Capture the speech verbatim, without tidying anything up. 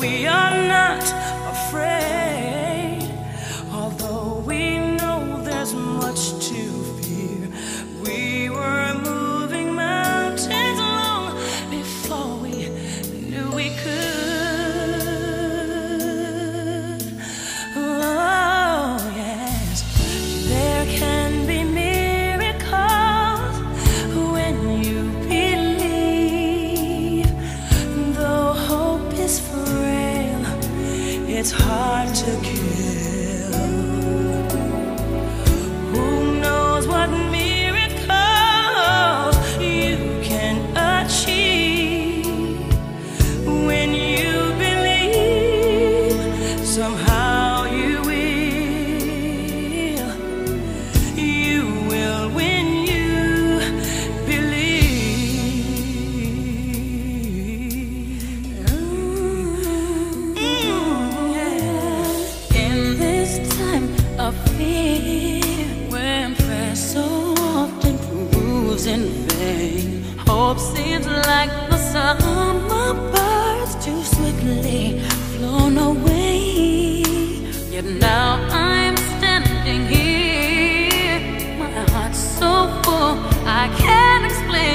we are not afraid. Although we know there's much to fear, we were moving mountains long before we knew we could. Oh yes, there can be miracles when you believe. Though hope is frail, it's hard to kill. Who knows what miracles you can achieve when you believe? Somehow you will, you will when you believe. Mm, yeah. In this time of fear, when prayer so often proves in vain, hope seems like the summer birds too swiftly flown away. Yet now I'm standing here, my heart's so full I can't explain.